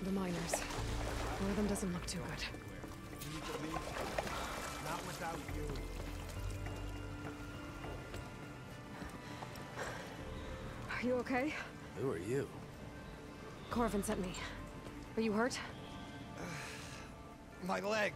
The miners. One of them doesn't look too good. You need to leave. Not without you. Are you okay? Who are you? Corvin sent me. Are you hurt? My leg.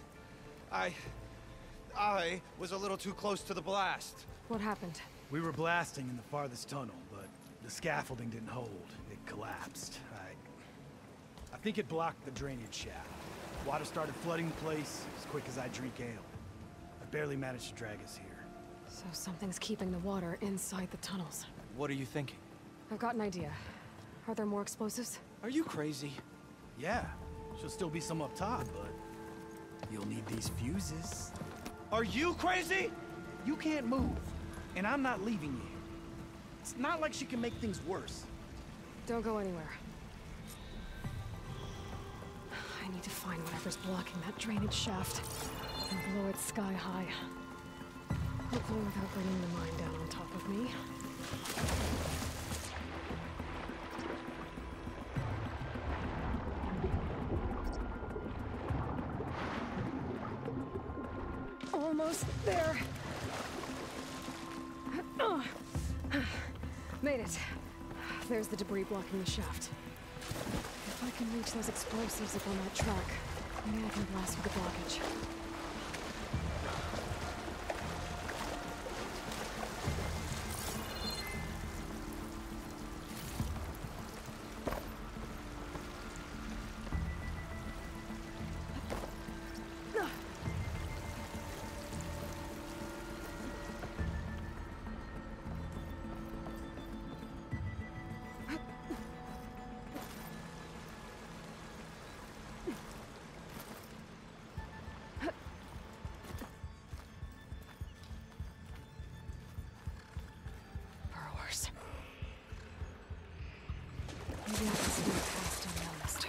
I was a little too close to the blast. What happened? We were blasting in the farthest tunnel, but the scaffolding didn't hold. It collapsed. I think it blocked the drainage shaft. Water started flooding the place as quick as I drink ale. I barely managed to drag us here. So something's keeping the water inside the tunnels. What are you thinking? I've got an idea. Are there more explosives? Are you crazy? Yeah, should still be some up top, but you'll need these fuses. Are you crazy? You can't move, and I'm not leaving you. It's not like she can make things worse. Don't go anywhere. I need to find whatever's blocking that drainage shaft and blow it sky high. Hopefully without bringing the mine down on top of me. Almost there. Made it. There's the debris blocking the shaft. If I can reach those explosives up on that track, maybe I can blast through the blockage. Maybe I can see past unnoticed.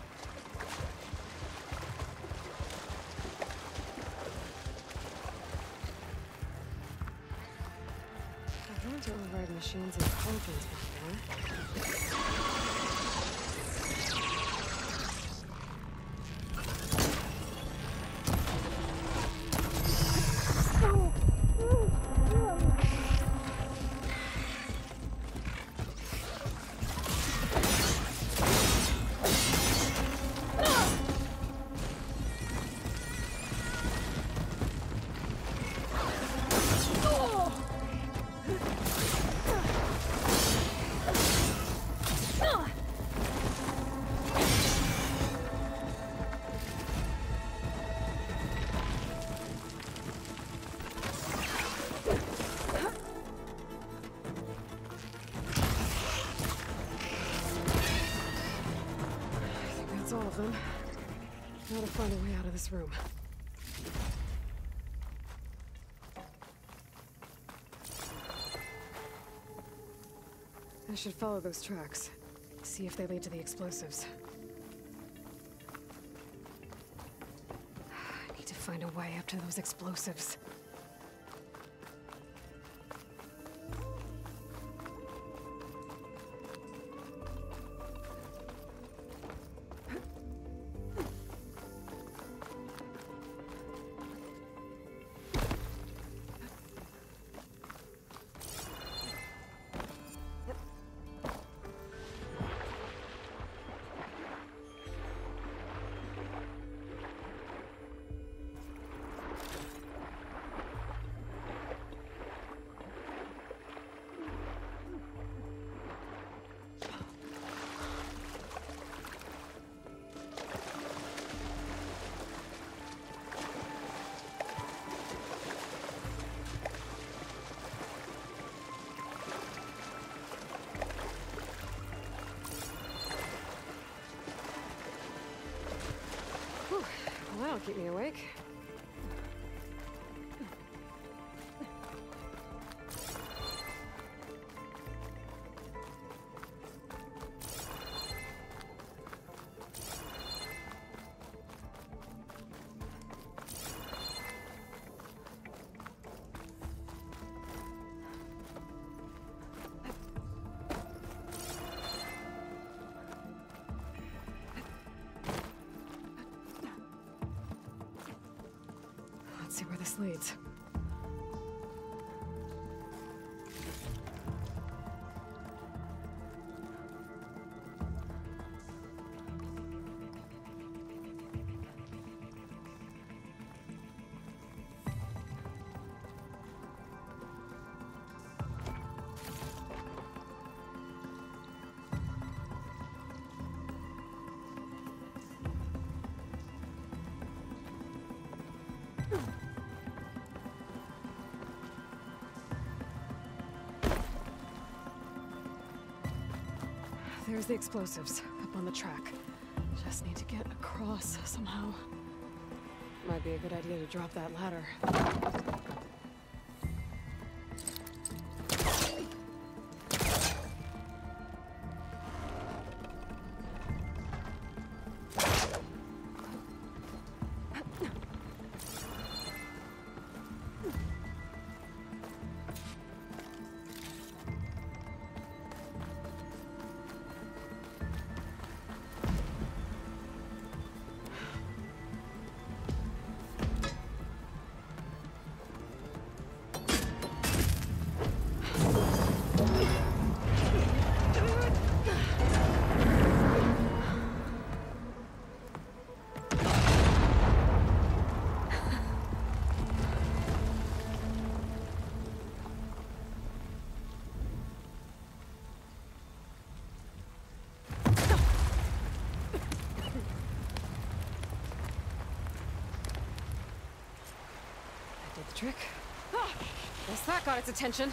I've learned to override machines and tokens before. All of them. Gotta find a way out of this room. I should follow those tracks. See if they lead to the explosives. I need to find a way up to those explosives. That'll keep me awake. where this leads. There's the explosives, up on the track. Just need to get across somehow. Might be a good idea to drop that ladder. Trick. Ah, guess that got its attention.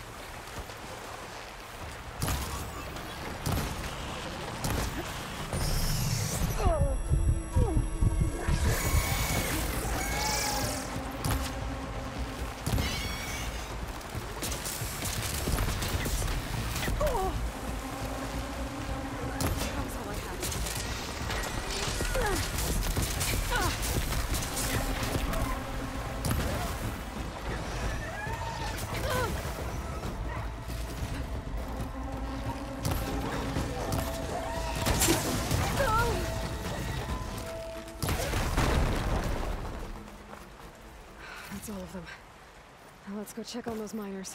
That's all of them. Now let's go check on those miners.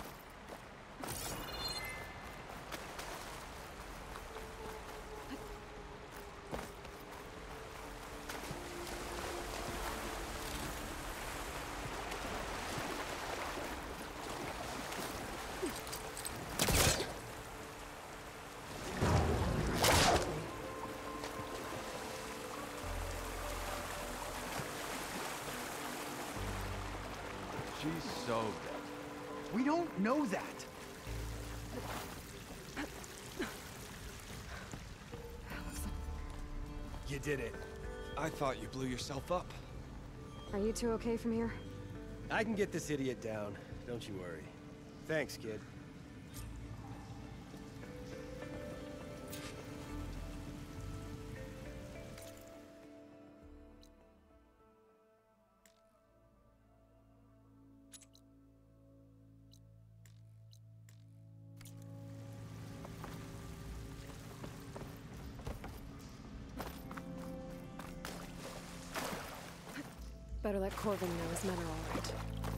She's so dead. We don't know that. You did it. I thought you blew yourself up. Are you two okay from here? I can get this idiot down. Don't you worry. Thanks, kid. Better let Corvin know his men are all right.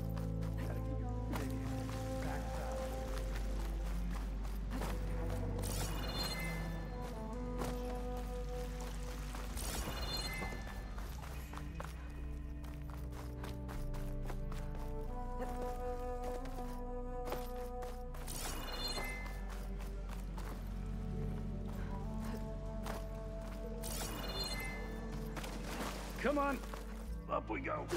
Come on. Up we go.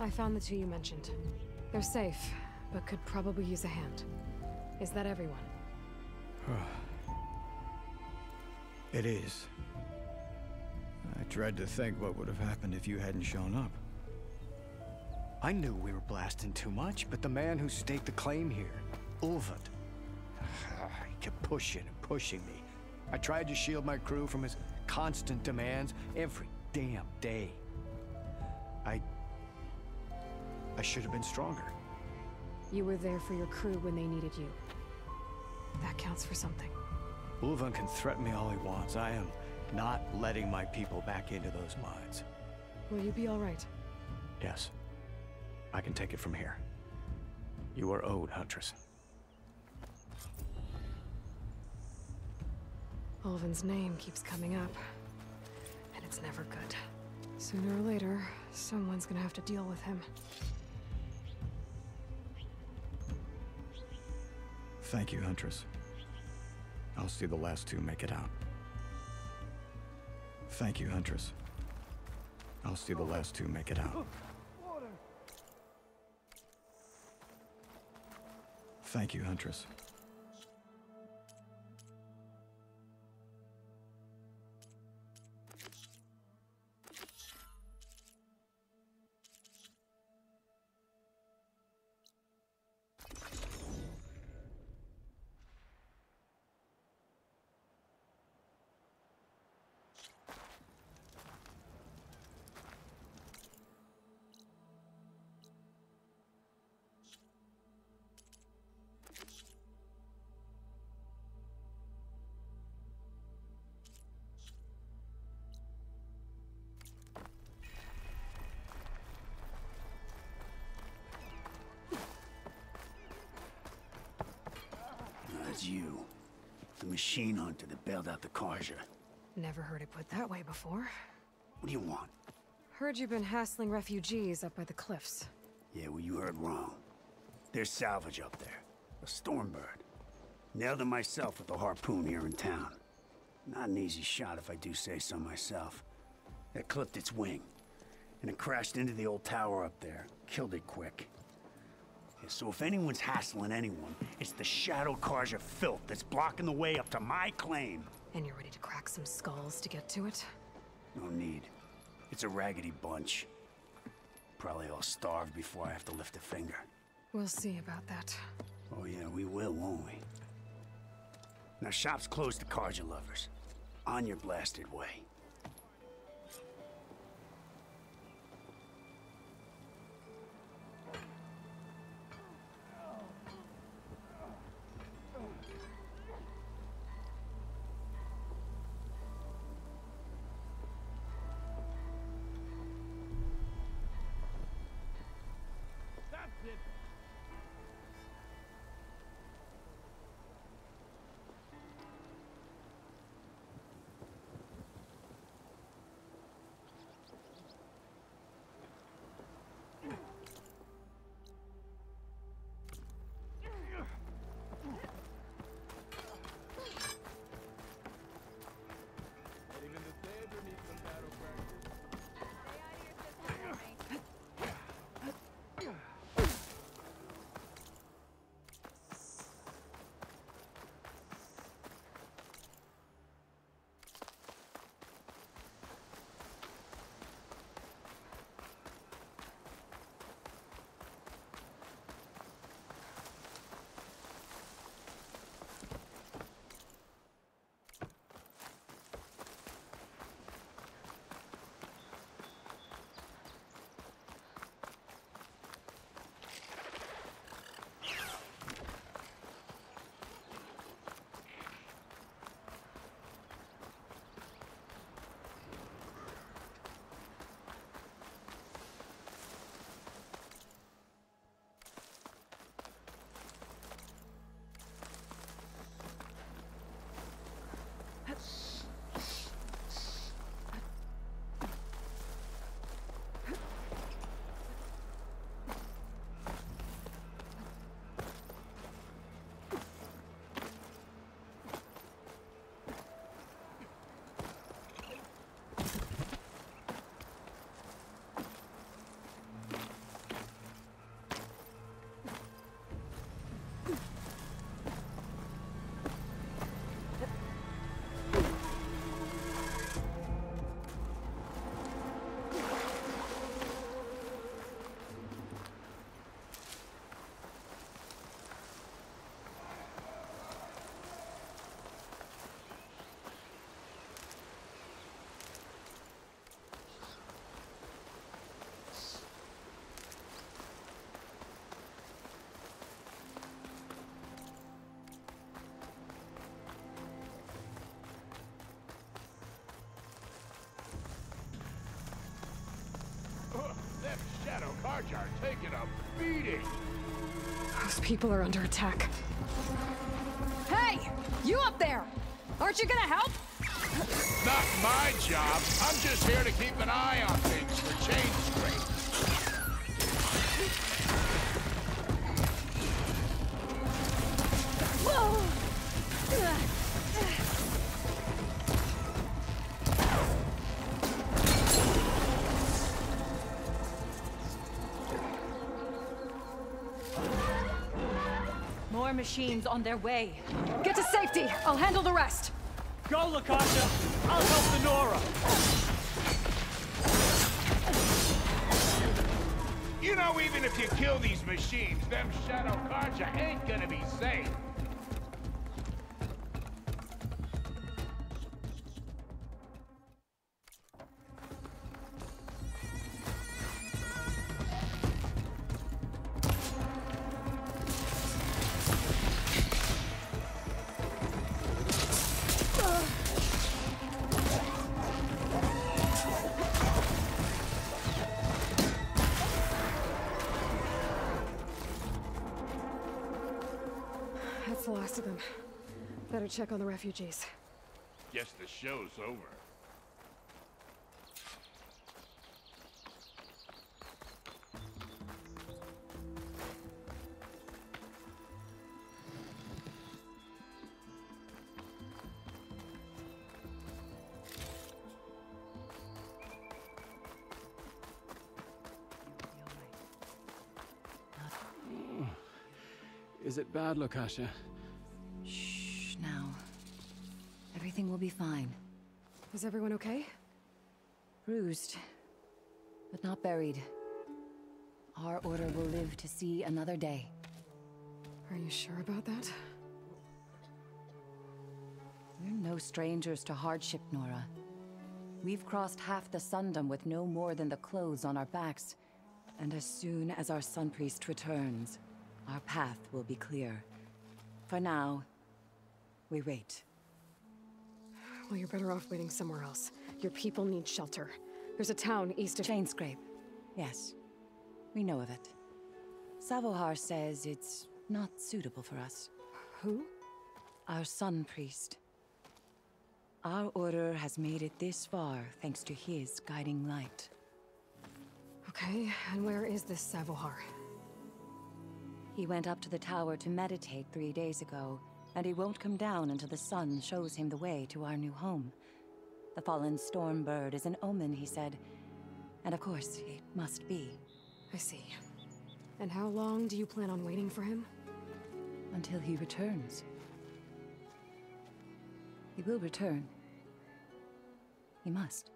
I found the two you mentioned. They're safe, but could probably use a hand. Is that everyone? It is. I dread to think what would have happened if you hadn't shown up. I knew we were blasting too much, but the man who staked the claim here, Ulvund, he kept pushing and pushing me. I tried to shield my crew from his constant demands every damn day. I should have been stronger. You were there for your crew when they needed you. That counts for something. Ulvund can threaten me all he wants. I am not letting my people back into those mines. Will you be all right? Yes. I can take it from here. You are owed, Huntress. Ulvund's name keeps coming up, and it's never good. Sooner or later, someone's gonna have to deal with him. Thank you, Huntress. I'll see the last two make it out. Thank you, Huntress. I'll see the last two make it out. Thank you, Huntress. It's you. The machine hunter that bailed out the Carja. Never heard it put that way before. What do you want? Heard you've been hassling refugees up by the cliffs. Yeah, well, you heard wrong. There's salvage up there. A Stormbird. Nailed him myself with a harpoon here in town. Not an easy shot if I do say so myself. It clipped its wing. And it crashed into the old tower up there. Killed it quick. Yeah, so if anyone's hassling anyone, it's the Shadow Carja filth that's blocking the way up to my claim. And you're ready to crack some skulls to get to it? No need. It's a raggedy bunch. Probably all starved before I have to lift a finger. We'll see about that. Oh yeah, we will, won't we? Now shop's closed to Carja lovers. On your blasted way. Carja are taking a beating. Those people are under attack. Hey! You up there! Aren't you gonna help? Not my job. I'm just here to keep an eye on things for Chainscrape. Whoa! More machines on their way. Get to safety! I'll handle the rest! Go, Lakasha! I'll help the Nora! You know, even if you kill these machines, them Shadow Carja ain't gonna be safe. That's the last of them. Better check on the refugees. Guess the show's over. Is it bad, Lakasha? Shh, now. Everything will be fine. Is everyone okay? Bruised, but not buried. Our order will live to see another day. Are you sure about that? We're no strangers to hardship, Nora. We've crossed half the Sundom with no more than the clothes on our backs. And as soon as our Sun Priest returns, our path will be clear. For now, we wait. Well, you're better off waiting somewhere else. Your people need shelter. There's a town east of... Chainscrape. Yes. We know of it. Savohar says it's not suitable for us. Who? Our Sun Priest. Our order has made it this far thanks to his guiding light. Okay, and where is this Savohar? He went up to the tower to meditate 3 days ago, and he won't come down until the sun shows him the way to our new home. The fallen Stormbird is an omen, he said. And of course, it must be. I see. And how long do you plan on waiting for him? Until he returns. He will return. He must.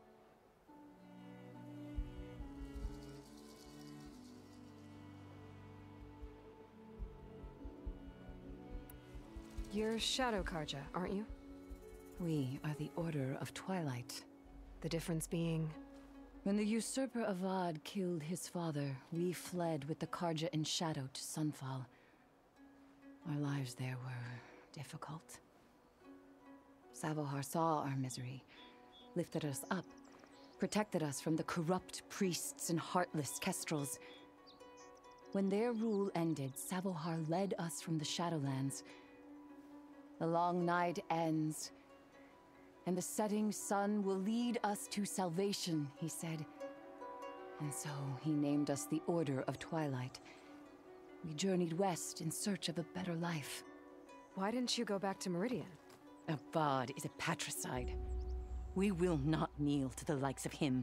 You're Shadow Carja, aren't you? We are the Order of Twilight. The difference being... When the usurper Avad killed his father, we fled with the Carja in shadow to Sunfall. Our lives there were difficult. Savohar saw our misery, lifted us up, protected us from the corrupt priests and heartless Kestrels. When their rule ended, Savohar led us from the Shadowlands. The long night ends, and the setting sun will lead us to salvation, he said. And so he named us the Order of Twilight. We journeyed west in search of a better life. Why didn't you go back to Meridian? Avad is a patricide. We will not kneel to the likes of him.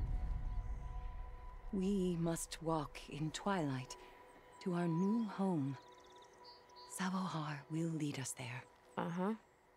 We must walk in Twilight to our new home. Savohar will lead us there. Uh-huh.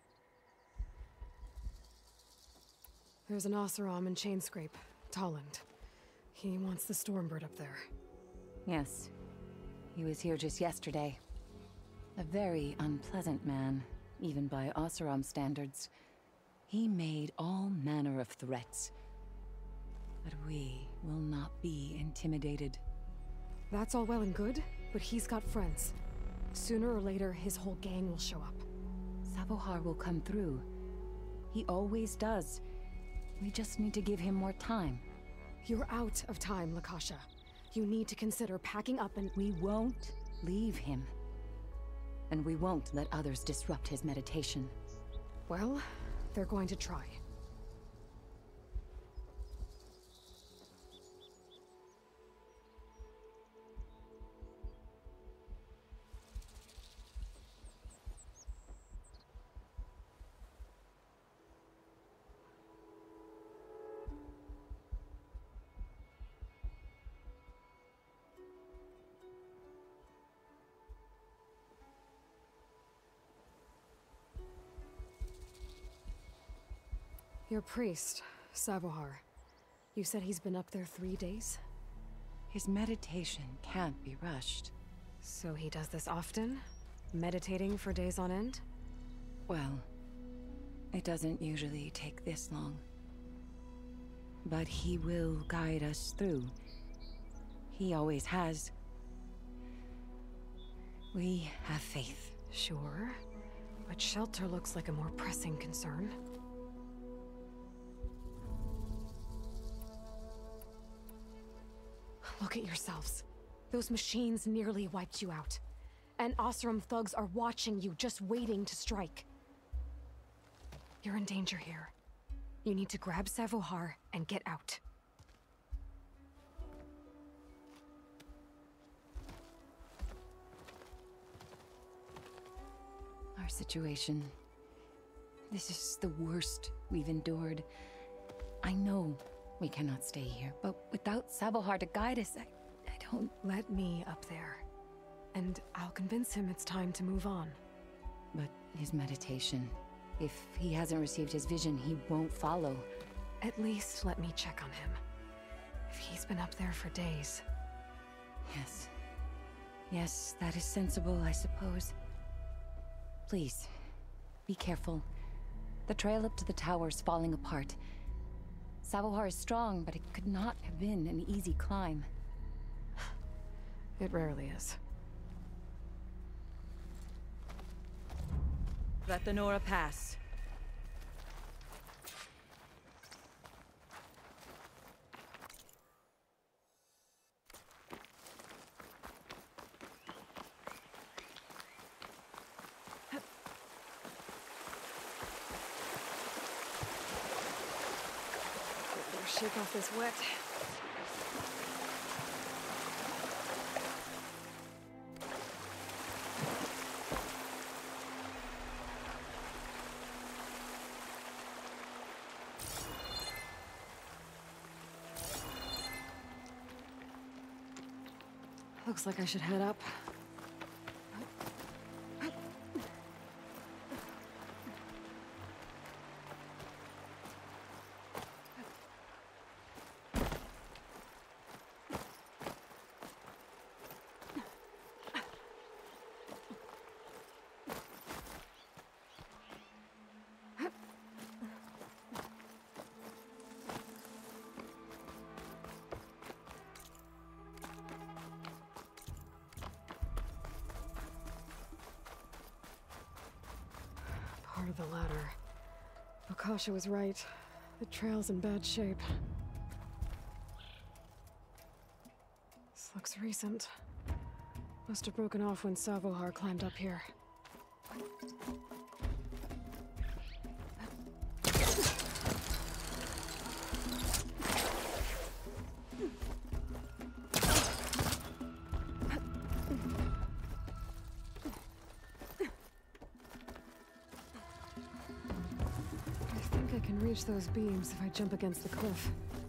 There's an Oseram in Chainscrape, Tolland. He wants the Stormbird up there. Yes. He was here just yesterday. A very unpleasant man, even by Oseram standards. He made all manner of threats. But we will not be intimidated. That's all well and good, but he's got friends. Sooner or later, his whole gang will show up. Savohar will come through. He always does. We just need to give him more time. You're out of time, Lakasha. You need to consider packing up and— We won't leave him. And we won't let others disrupt his meditation. Well, they're going to try. Your priest, Savohar. You said he's been up there 3 days? His meditation can't be rushed. So he does this often? Meditating for days on end? Well, it doesn't usually take this long. But he will guide us through. He always has. We have faith. Sure. But shelter looks like a more pressing concern. Look at yourselves. Those machines nearly wiped you out. And Oseram thugs are watching you, just waiting to strike. You're in danger here. You need to grab Savohar and get out. Our situation. This is the worst we've endured. I know we cannot stay here, but without Savohar to guide us, I don't... Let me up there. And I'll convince him it's time to move on. But his meditation... If he hasn't received his vision, he won't follow. At least let me check on him. If he's been up there for days. Yes. Yes, that is sensible, I suppose. Please, be careful. The trail up to the tower is falling apart. Savohar is strong, but it could not have been an easy climb. It rarely is. Let the Nora pass. Better shake off this wet. Looks like I should head up. Part of the ladder. Akasha was right. The trail's in bad shape. This looks recent. Must have broken off when Savohar climbed up here. I can reach those beams if I jump against the cliff.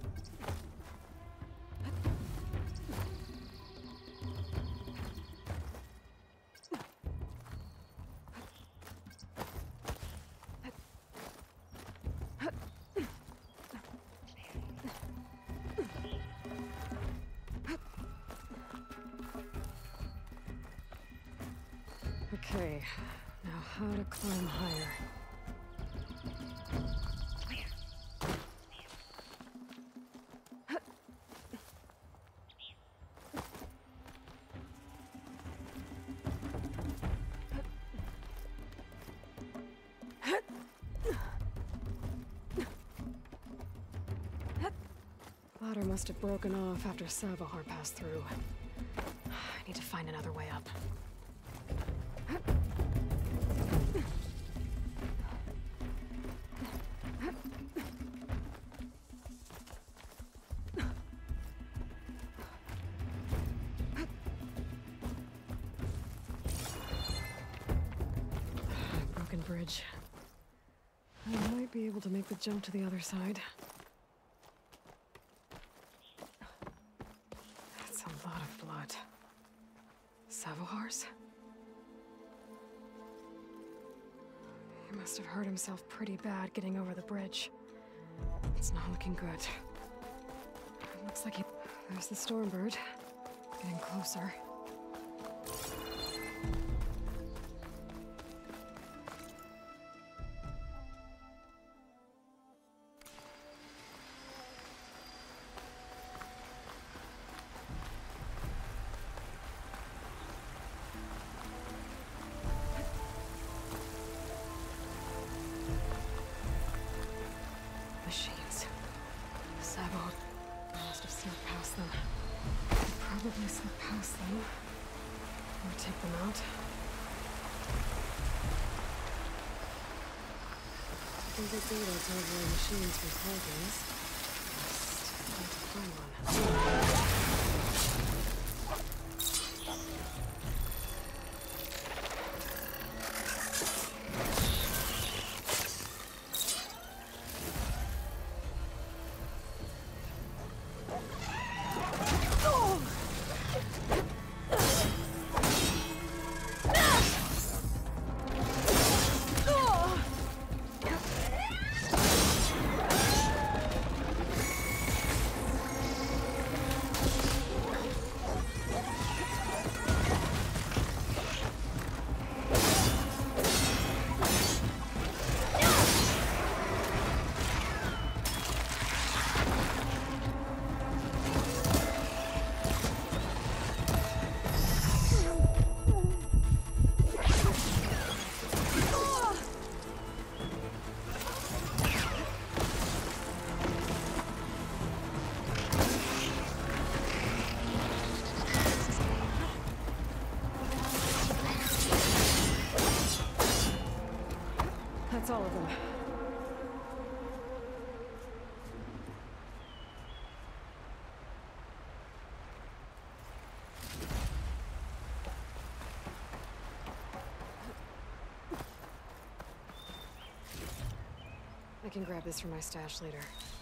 Okay, now how to climb higher. Ladder must have broken off after Savahar passed through. I need to find another way up. Broken bridge. I might be able to make the jump to the other side. That's a lot of blood. Savohar's? He must have hurt himself pretty bad getting over the bridge. It's not looking good. It looks like there's the Stormbird. Getting closer. Machines. Savo must have snuck past them. Probably slip past them. Or take them out. I can get data to avoid machines from targets. Just need to find one. That's all of them. I can grab this from my stash later.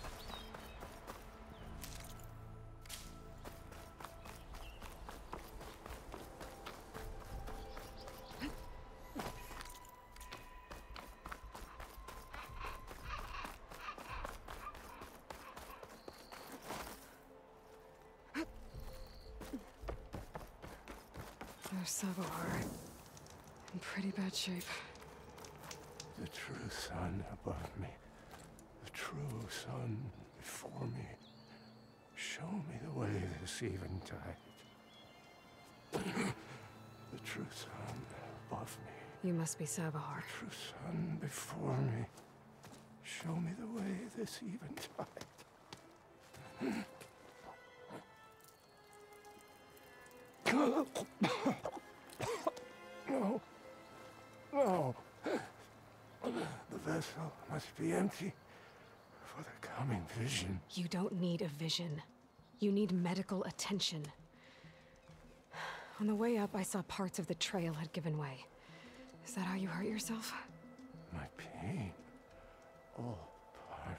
There's Savohar. In pretty bad shape. The true sun above me. The true sun before me. Show me the way this eventide. The true sun above me. You must be Savohar. The true sun before me. Show me the way this eventide. No. No. The vessel must be empty for the coming vision. You don't need a vision. You need medical attention. On the way up, I saw parts of the trail had given way. Is that how you hurt yourself? My pain. All part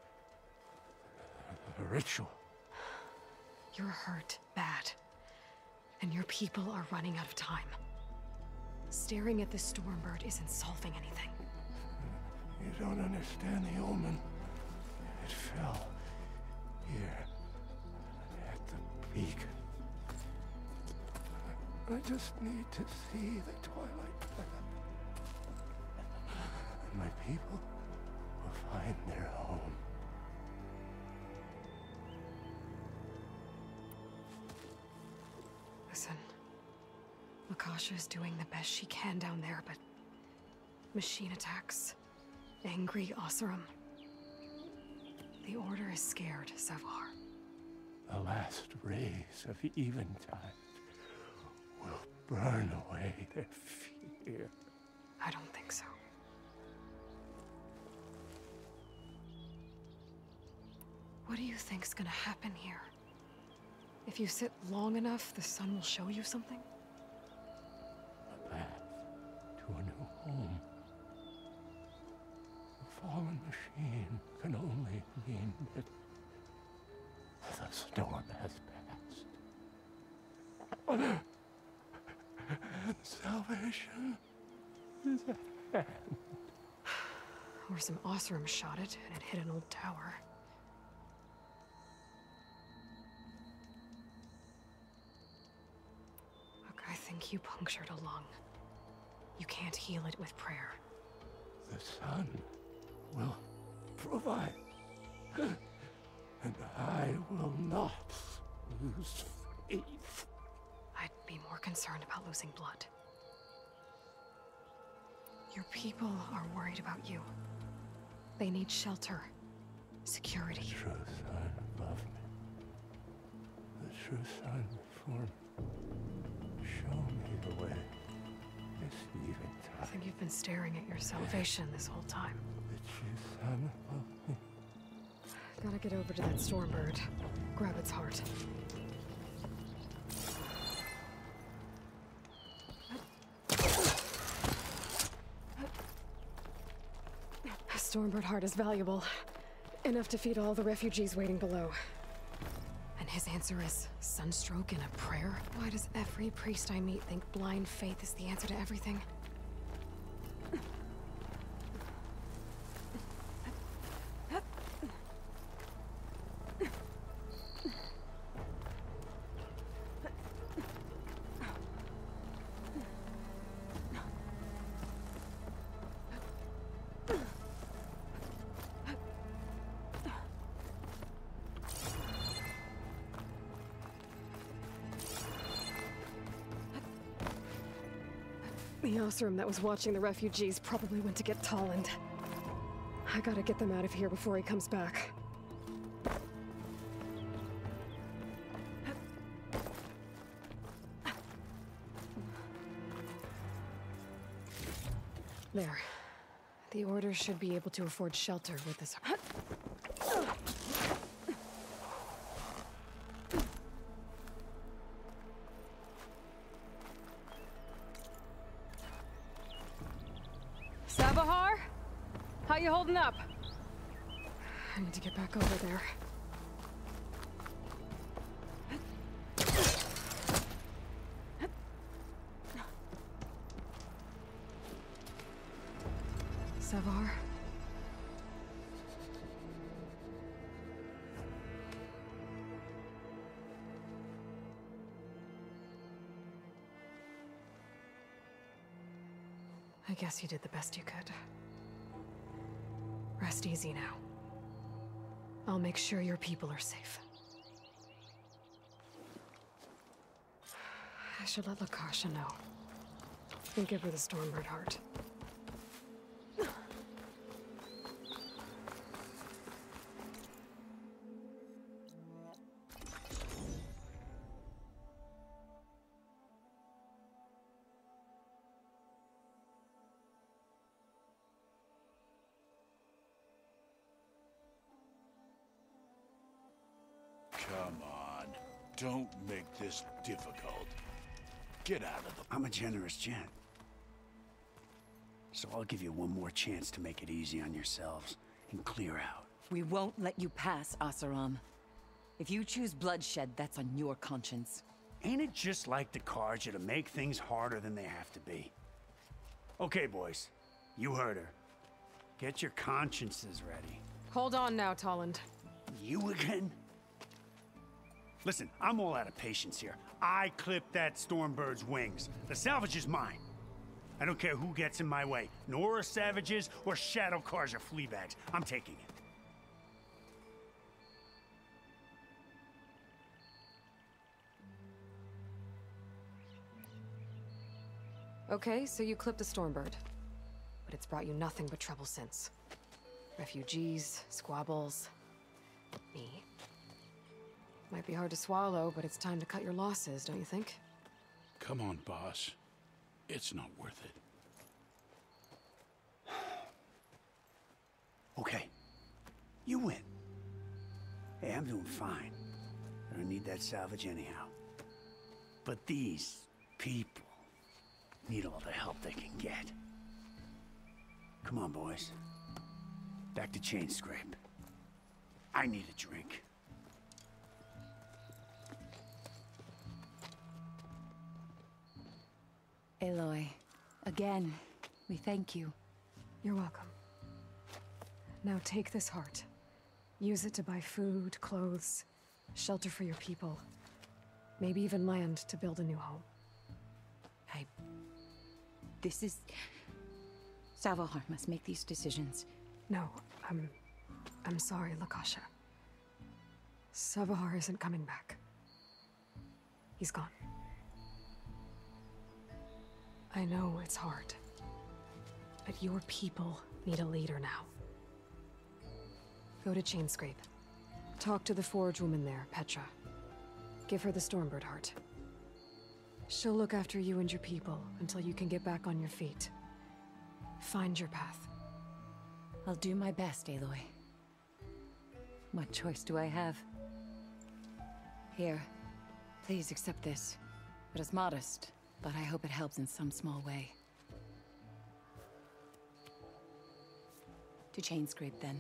of the ritual. You're hurt bad. And your people are running out of time. Staring at the Stormbird isn't solving anything. You don't understand the omen. It fell here at the beacon. I just need to see the twilight path. And my people will find their home. Listen, Akasha is doing the best she can down there, but machine attacks, angry Oseram. The Order is scared, Savohar. the last rays of eventide will burn away their fear. I don't think so. What do you think's gonna happen here? If you sit long enough, the sun will show you something? A path to a new home. A fallen machine can only mean that the storm has passed. And salvation is at hand. Or some Oseram shot it, and it hit an old tower. Look, I think you punctured a lung. You can't heal it with prayer. The sun will provide. And I will not lose faith. I'd be more concerned about losing blood. Your people are worried about you. They need shelter, security. The true sun above me. The true sun before me. Show me the way. This eventide. I think you've been staring at your salvation this whole time. The true sun above me. Gotta get over to that Stormbird. Grab its heart. A Stormbird heart is valuable. Enough to feed all the refugees waiting below. And his answer is sunstroke and a prayer? Why does every priest I meet think blind faith is the answer to everything? The Oseram that was watching the refugees probably went to get Tolland. I gotta get them out of here before he comes back. There. The Order should be able to afford shelter with this. Savahar? How you holding up? I need to get back over there. Savahar? I guess you did the best you could. Rest easy now. I'll make sure your people are safe. I should let Lakasha know. And give her the Stormbird heart. Come on. Don't make this difficult. Get out of the... I'm a generous gent. So I'll give you one more chance to make it easy on yourselves and clear out. We won't let you pass, Oseram. If you choose bloodshed, that's on your conscience. Ain't it just like the Carja to make things harder than they have to be? Okay, boys. You heard her. Get your consciences ready. Hold on now, Tolland. You again? Listen, I'm all out of patience here. I clipped that Stormbird's wings. The salvage is mine. I don't care who gets in my way. Nora savages or Shadow Carja fleabags. I'm taking it. Okay, so you clipped the Stormbird. But it's brought you nothing but trouble since. Refugees, squabbles, me. Might be hard to swallow, but it's time to cut your losses, don't you think? Come on, boss. It's not worth it. Okay. You win. Hey, I'm doing fine. I don't need that salvage anyhow. But these people need all the help they can get. Come on, boys. Back to Chainscrape. I need a drink. Aloy, again, we thank you. You're welcome. Now take this heart. Use it to buy food, clothes, shelter for your people. Maybe even land to build a new home. This is... Savohar must make these decisions. No, I'm sorry, Lakasha. Savohar isn't coming back. He's gone. I know it's hard, but your people need a leader now. Go to Chainscrape. Talk to the forge woman there, Petra. Give her the Stormbird heart. She'll look after you and your people until you can get back on your feet. Find your path. I'll do my best, Aloy. What choice do I have? Here, please accept this. It is modest, but I hope it helps in some small way. To Chainscrape, then.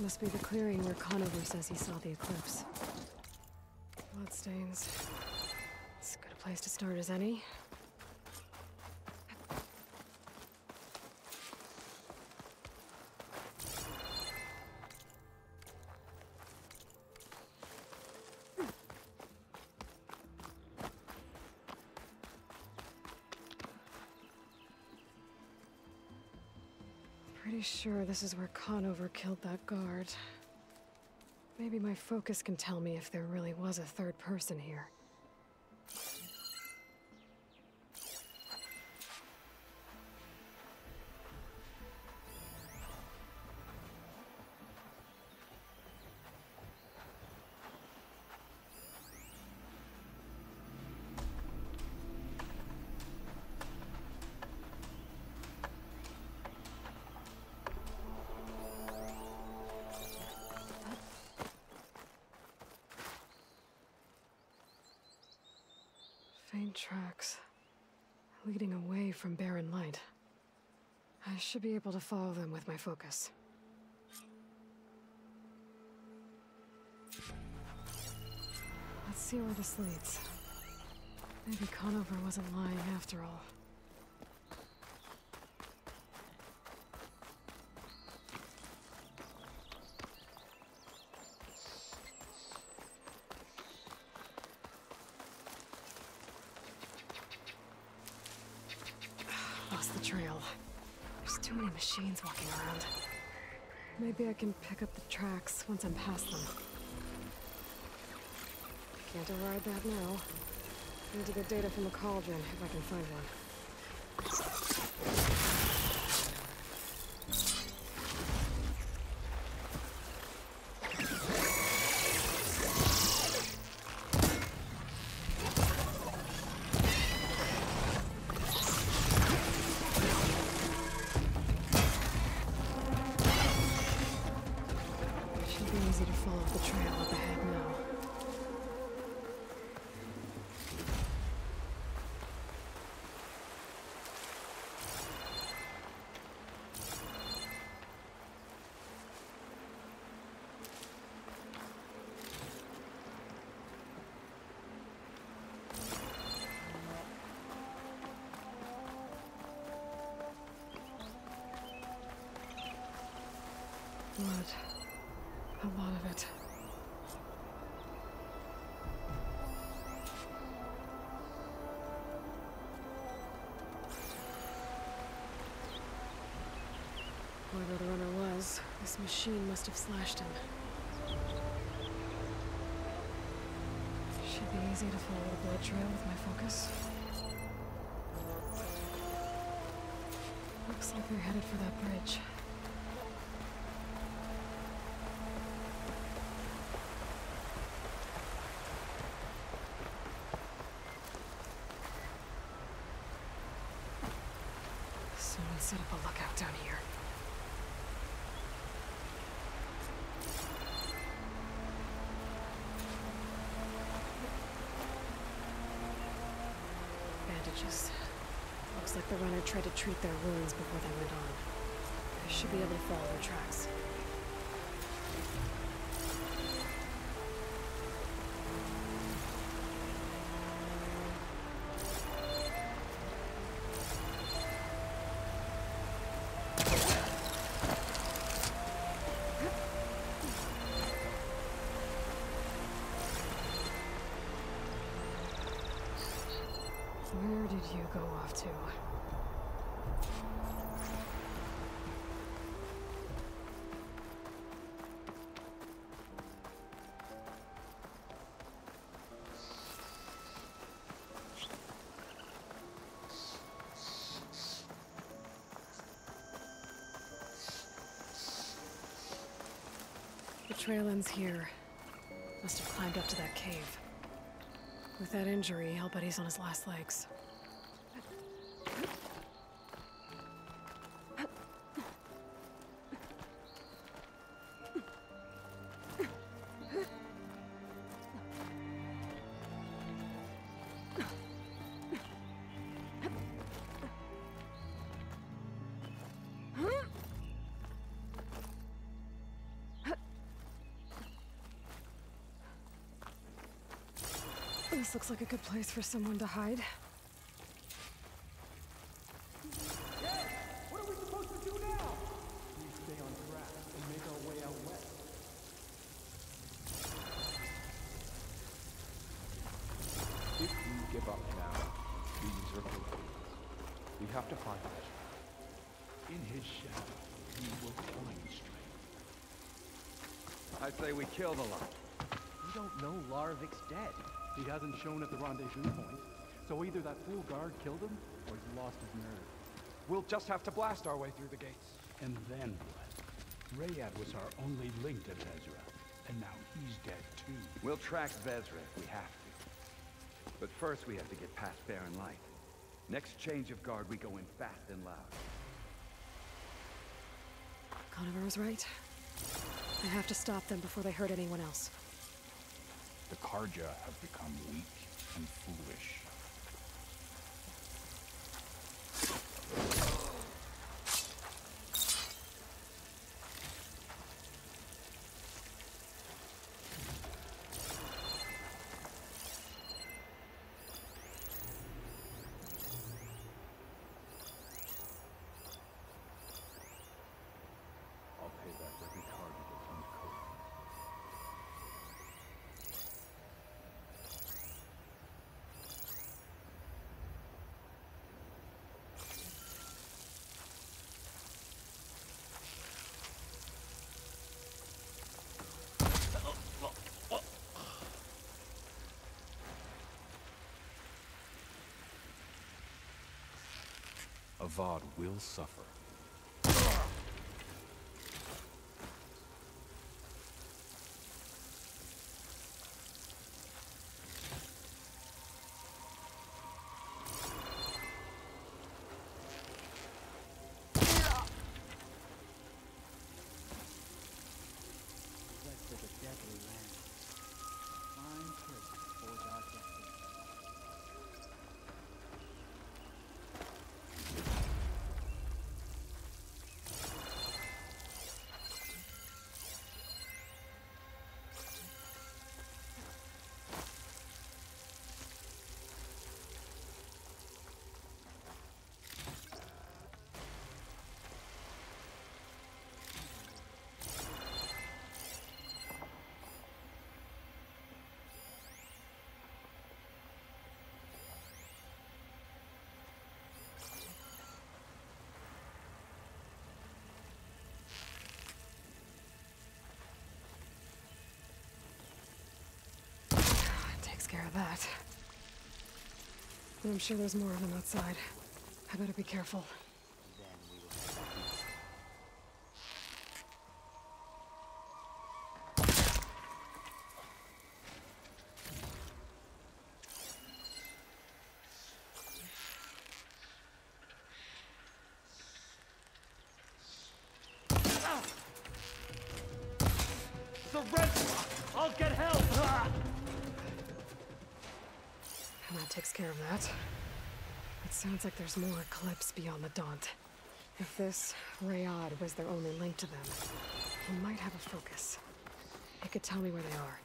Must be the clearing where Conover says he saw the eclipse. Bloodstains. As good a place to start as any. Pretty sure this is where Conover killed that guard. Maybe my focus can tell me if there really was a third person here. Faint tracks, leading away from barren light. I should be able to follow them with my focus. Let's see where this leads. Maybe Conover wasn't lying after all. Lost the trail. There's too many machines walking around. Maybe I can pick up the tracks once I'm past them. Can't override that now. Need to get data from the cauldron if I can find one. Easy to follow the trail up ahead now. Blood. A lot of it. Whoever the runner was, this machine must have slashed him. Should be easy to follow the blood trail with my focus. Looks like they're headed for that bridge. Someone set up a lookout down here. Bandages. Looks like the runner tried to treat their wounds before they went on. I should be able to follow their tracks. Where did you go off to? The trail ends here. Must have climbed up to that cave. With that injury, I'll bet he's on his last legs. This looks like a good place for someone to hide. What are we supposed to do now? We stay on track and make our way out west. If we give up now, these are complete. We have to find it. In his shadow, we will find strength. I say we kill the lot. We don't know Larvik's dead. He hasn't shown at the rendezvous point. So either that fool guard killed him, or he's lost his nerve. We'll just have to blast our way through the gates. And then what? Rayad was our only link to Vezra, and now he's dead too. We'll track Vezra if we have to. But first we have to get past Barren Light. Next change of guard, we go in fast and loud. Conover was right. I have to stop them before they hurt anyone else. The Carja have become weak and foolish. I'll pay back every Carja that comes close. Avad will suffer. Rest of the deadly land. Fine place to forge our destiny. Takes care of that. But I'm sure there's more of them outside. I better be careful. Surrender! I'll get help! And that takes care of that. It sounds like there's more Eclipse beyond the Daunt. If this Rayad was their only link to them, he might have a focus. It could tell me where they are.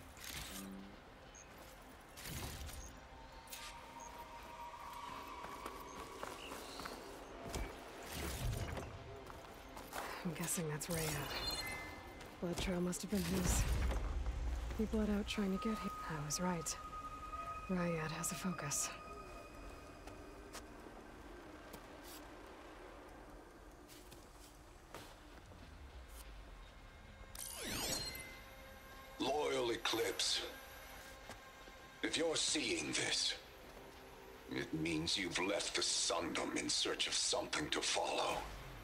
I'm guessing that's Rayad. Blood trail must have been his. He bled out trying to get him. I was right. Rayad has a focus. Loyal Eclipse. If you're seeing this, it means you've left the Sundom in search of something to follow.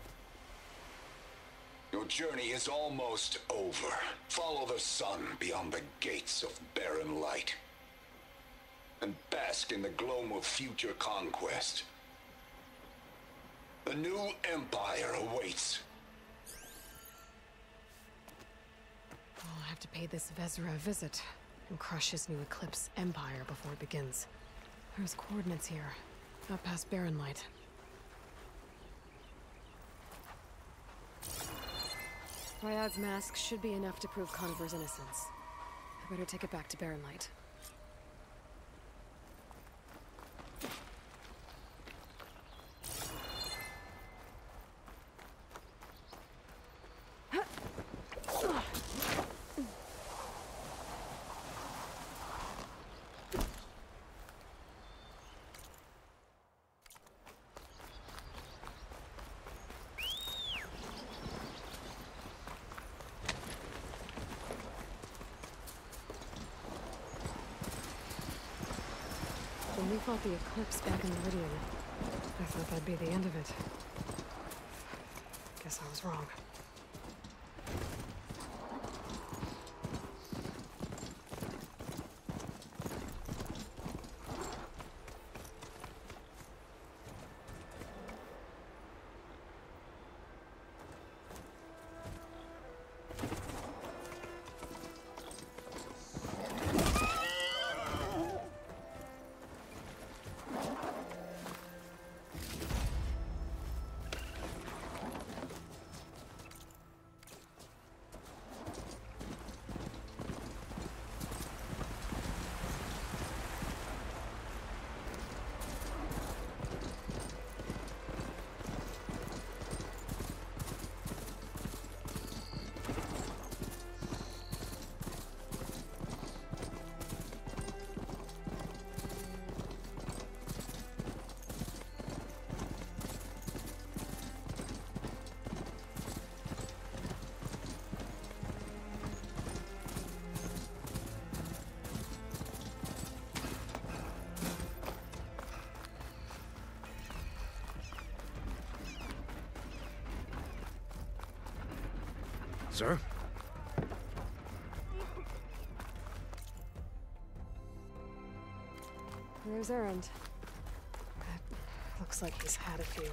Your journey is almost over. Follow the sun beyond the gates of Barren Light, and bask in the gloam of future conquest. The new empire awaits. I'll have to pay this Vezra a visit and crush his new Eclipse empire before it begins. There's coordinates here, out past Barren Light. Ryad's mask should be enough to prove Conover's innocence. I better take it back to Barren Light. we fought the Eclipse back in Meridian, I thought that'd be the end of it. Guess I was wrong. Sir? There's Erend. Looks like he's had a few.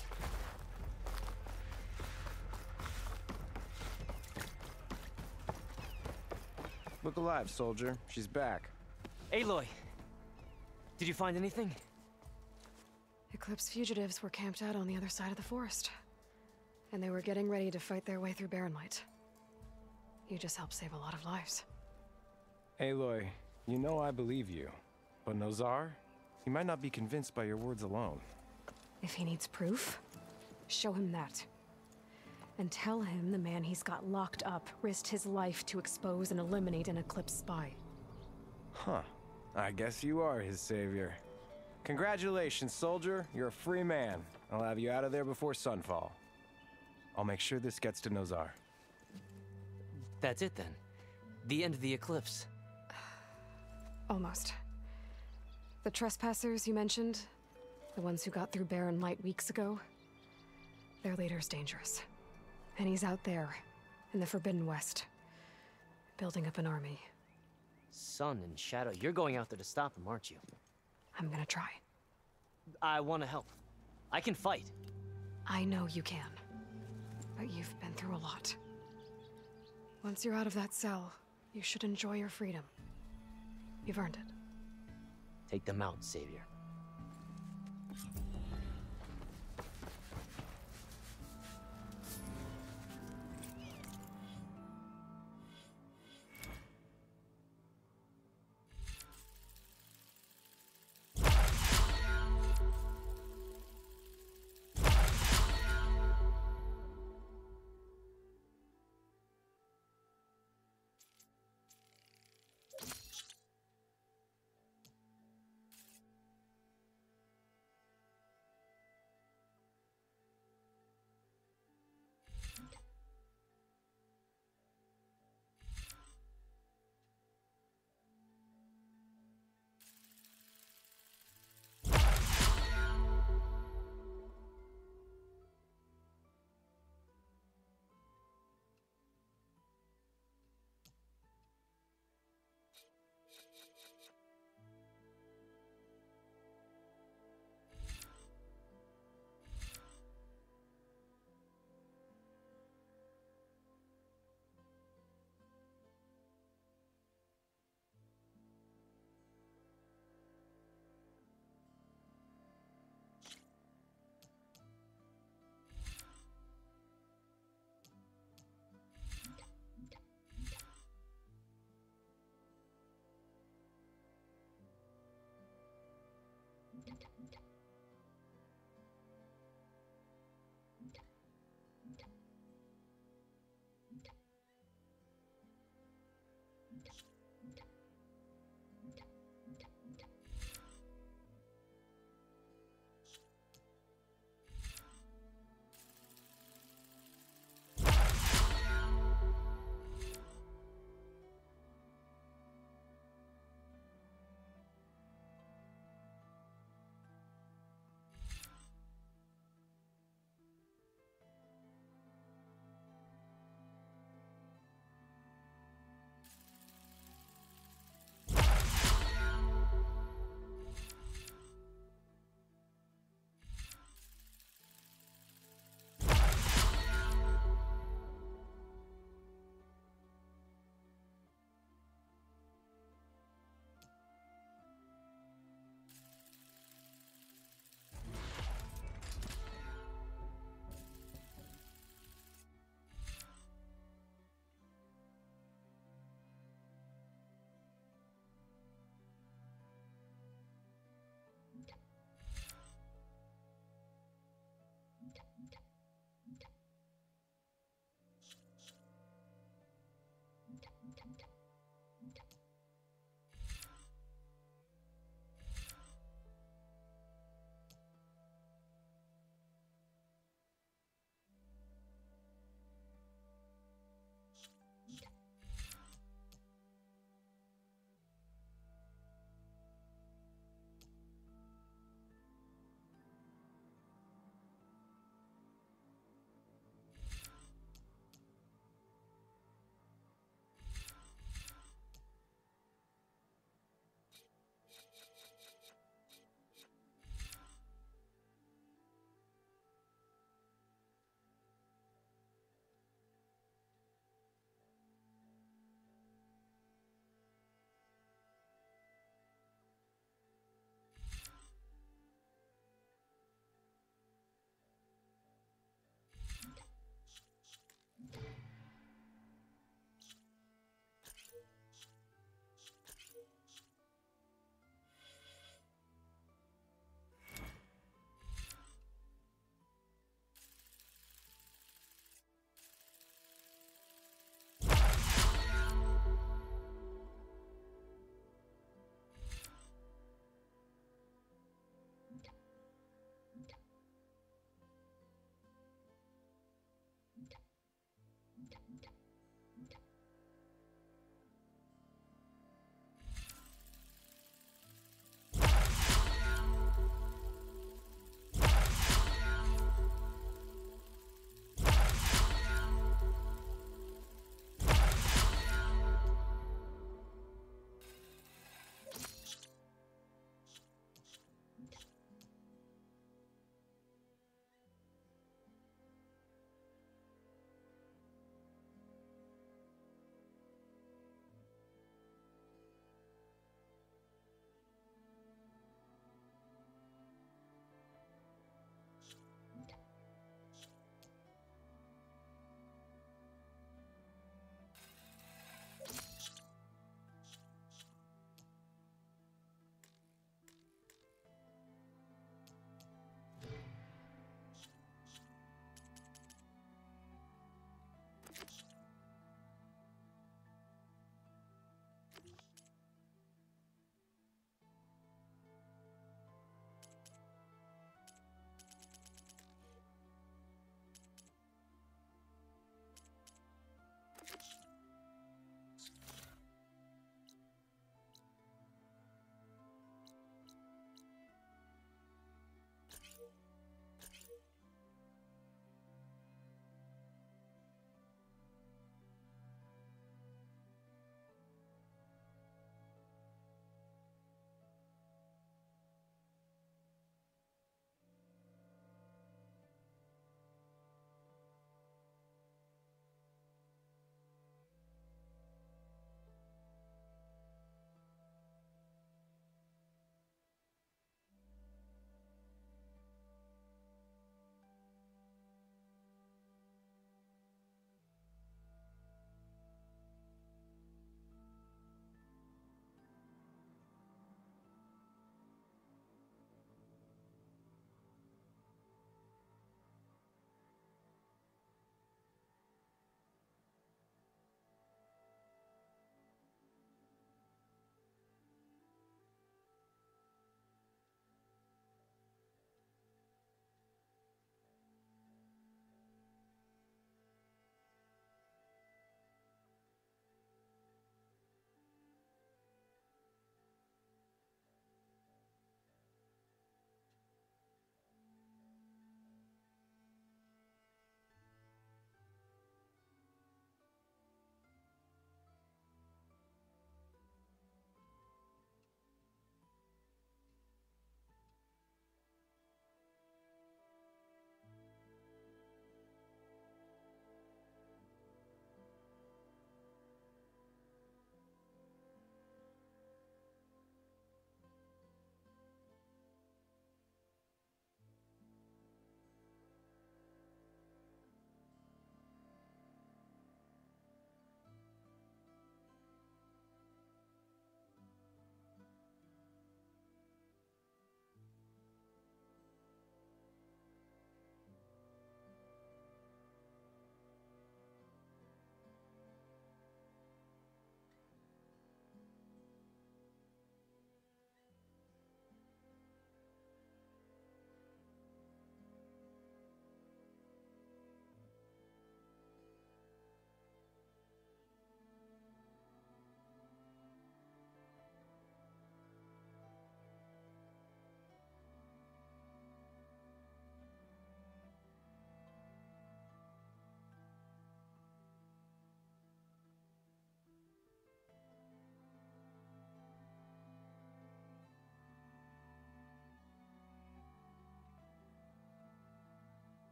Look alive, soldier. She's back. Aloy! Did you find anything? Eclipse fugitives were camped out on the other side of the forest. And they were getting ready to fight their way through Barren Light. You just helped save a lot of lives. Aloy, you know I believe you. But Nozar? He might not be convinced by your words alone. If he needs proof, show him that. And tell him the man he's got locked up risked his life to expose and eliminate an Eclipse spy. Huh. I guess you are his savior. Congratulations, soldier. You're a free man. I'll have you out of there before sunfall. I'll make sure this gets to Nozar. That's it then. The end of the Eclipse. Almost. The trespassers you mentioned, the ones who got through Barren Light weeks ago, their leader's dangerous. And he's out there, in the Forbidden West, building up an army. Sun and Shadow, you're going out there to stop him, aren't you? I'm gonna try. I want to help. I can fight. I know you can. But you've been through a lot. Once you're out of that cell, you should enjoy your freedom. You've earned it. Take them out, Savior.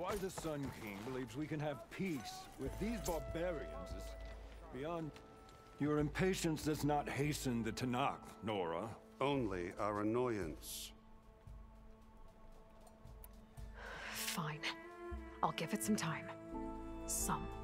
Why the Sun King believes we can have peace with these barbarians is beyond... Your impatience does not hasten the Tanakh, Nora. Only our annoyance. Fine. I'll give it some time. Some.